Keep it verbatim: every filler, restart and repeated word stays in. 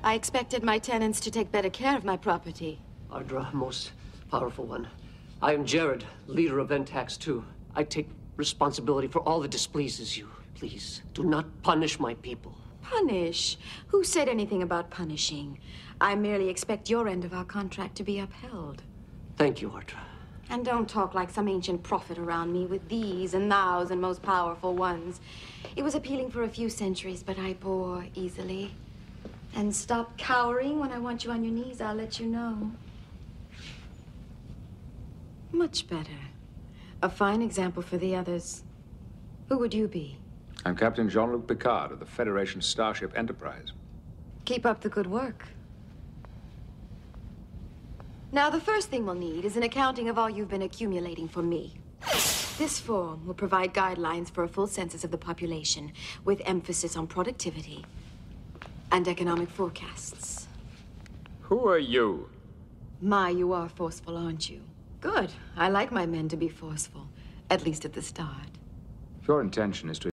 I expected my tenants to take better care of my property. Ardra, most powerful one. I am Jared, leader of Ventax two. I take responsibility for all that displeases you. Please, do not punish my people. Punish? Who said anything about punishing? I merely expect your end of our contract to be upheld. Thank you, Ardra. And don't talk like some ancient prophet around me with these and thous and most powerful ones. It was appealing for a few centuries, but I bore easily. And stop cowering when I want you on your knees, I'll let you know. Much better. A fine example for the others. Who would you be? I'm Captain Jean-Luc Picard of the Federation Starship Enterprise. Keep up the good work. Now, the first thing we'll need is an accounting of all you've been accumulating for me. This form will provide guidelines for a full census of the population, with emphasis on productivity and economic forecasts. Who are you? My, you are forceful, aren't you? Good. I like my men to be forceful, at least at the start. If your intention is to